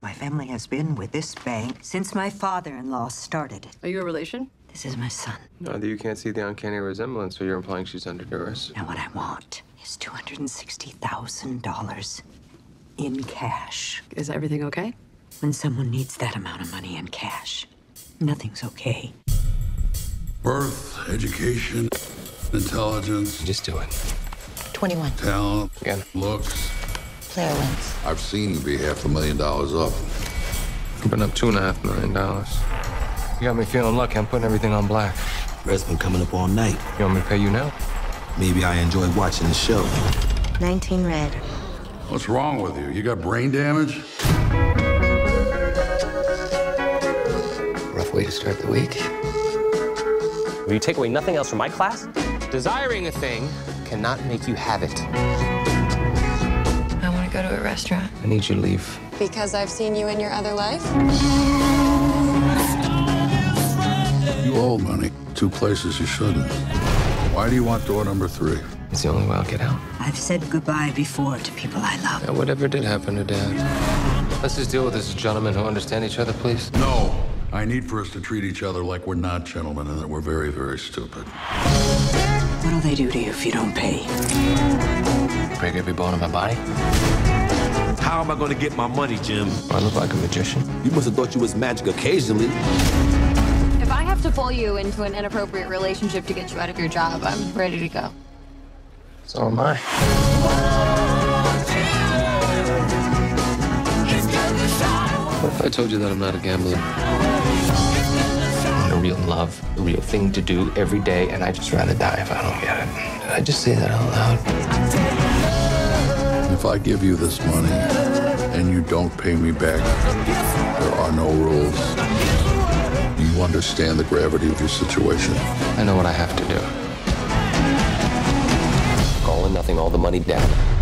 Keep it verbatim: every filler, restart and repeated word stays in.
My family has been with this bank since my father-in-law started it. Are you a relation? This is my son. No, you can't see the uncanny resemblance, so you're implying she's under duress. Now what I want is two hundred sixty thousand dollars in cash. Is everything okay? When someone needs that amount of money in cash, nothing's okay. Birth, education, intelligence. Just do it. twenty-one. Talent. Again. Looks. Player wins. I've seen you be half a million dollars up. I've been up two and a half million dollars. You got me feeling lucky. I'm putting everything on black. Red's been coming up all night. You want me to pay you now? Maybe I enjoy watching the show. nineteen red. What's wrong with you? You got brain damage? Rough way to start the week. Will you take away nothing else from my class? Desiring a thing cannot make you have it. I want to go to a restaurant. I need you to leave. Because I've seen you in your other life? You owe money. Two places you shouldn't. Why do you want door number three? It's the only way I'll get out. I've said goodbye before to people I love. Yeah, whatever did happen to Dad? Let's just deal with this as gentlemen who understand each other, please. No. I need for us to treat each other like we're not gentlemen and that we're very, very stupid. What'll they do to you if you don't pay? Break every bone in my body. How am I going to get my money, Jim? I look like a magician. You must have thought you was magic occasionally. If I have to pull you into an inappropriate relationship to get you out of your job, I'm ready to go. So am I. What if I told you that I'm not a gambler? I'm a real love, a real thing to do every day, and I'd just rather die if I don't get it. Did I just say that out loud? If I give you this money and you don't pay me back, there are no rules. You understand the gravity of your situation. I know what I have to do. All or nothing, all the money down.